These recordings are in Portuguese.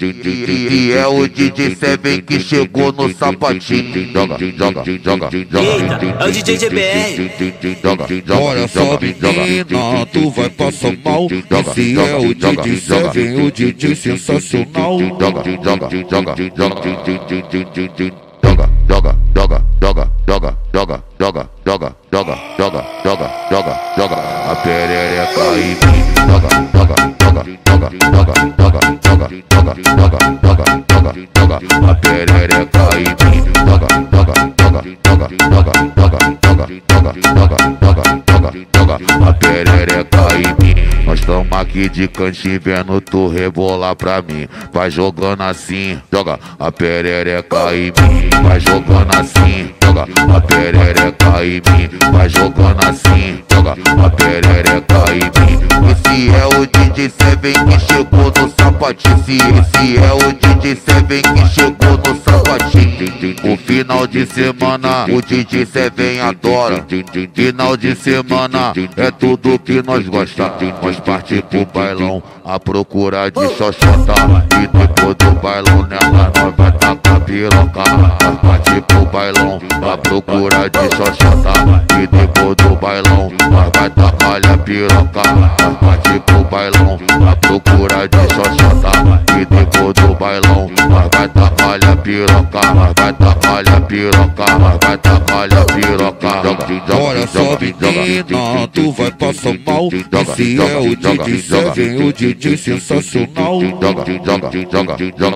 E é o DJ Seven que chegou no sapatinho. Joga, joga, joga, joga. Eita, é o DJ GBR. Olha só, menina, tu vai passar mal. Esse é o DJ Seven, o DJ sensacional. Joga, joga, joga, joga, joga, joga, joga, joga, joga, joga, joga, joga, joga, joga, joga, joga, joga, a perereca em mim. Joga, joga, joga, joga, joga, joga, joga, joga, joga, joga, joga, joga, a perereca em mim. Joga, joga, joga, joga, joga, joga, joga, joga, joga, joga, joga, joga, a perereca em mim. Nós tamo aqui de cantinho vendo tu rebolar pra mim. Vai jogando assim, joga a perereca em mim. Vai jogando assim, joga a perereca em mim. Vai jogando assim, joga a perereca em mim. Esse é o DJ Seven que chegou no sapatinho. Esse é o DJ Seven que chegou no sapatinho. O final de semana o DJ Seven adora. Final de semana é tudo que nós gostamos. Nós partimos pro bailão à procura de xoxota. E depois do bailão nela nós vai tacar piroca. Nós partimos pro bailão à procura de xoxota. E depois do bailão nós vai tacar a piroca. Nós partimos pro bailão à procura de xoxota. E depois do bailão nós vai tacar a piroca. Nós vai tacar a piroca. Nós vai tacar a piroca. Olha só, menina, tu vai passar mal. Esse é o DJ Seven, o DJ sensacional. Joga, joga, joga,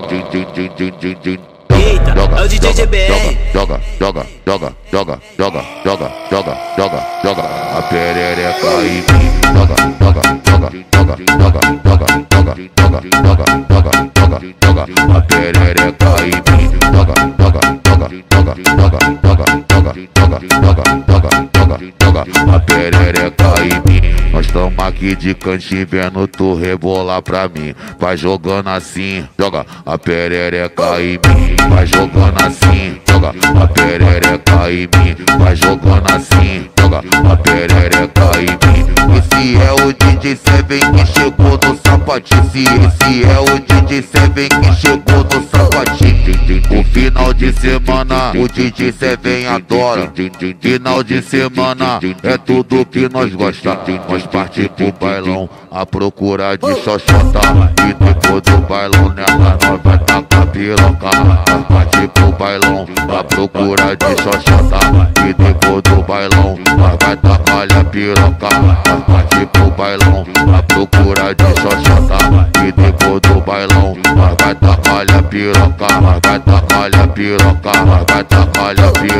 joga. Eita, é o DJ GBR. Joga, joga, joga, joga, joga, joga, joga, joga, joga, a perereca em mim. Joga, joga, joga, joga, joga, joga, joga, joga, joga, joga, joga, joga, a perereca em mim. Joga, joga, joga, joga, joga, joga, joga, joga, joga, joga, joga, a perereca em mim. Nós tamo aqui de cantinho vendo tu rebolar pra mim. Vai jogando assim, joga a perereca em mim. Vai jogando assim, joga a perereca em mim. Vai jogando assim, joga a perereca em mim. Esse é o DJ Seven que chegou no sapatinho. Esse é o DJ Seven que chegou no sapatinho. O final de semana o DJ Seven adora. Final de semana é tudo que nós gostamos. Nós partimos pro bailão à procura de xoxota. E depois do bailão nela nós vai tacar piroca. Nós partimos pro bailão à procura de xoxota. E depois do bailão nós vai tacar a piroca. Nós partimos pro bailão à procura de xoxota. E depois do bailão nós vai tacar a piroca. Nós vai tacar a piroca. Nós vai tacar a piroca.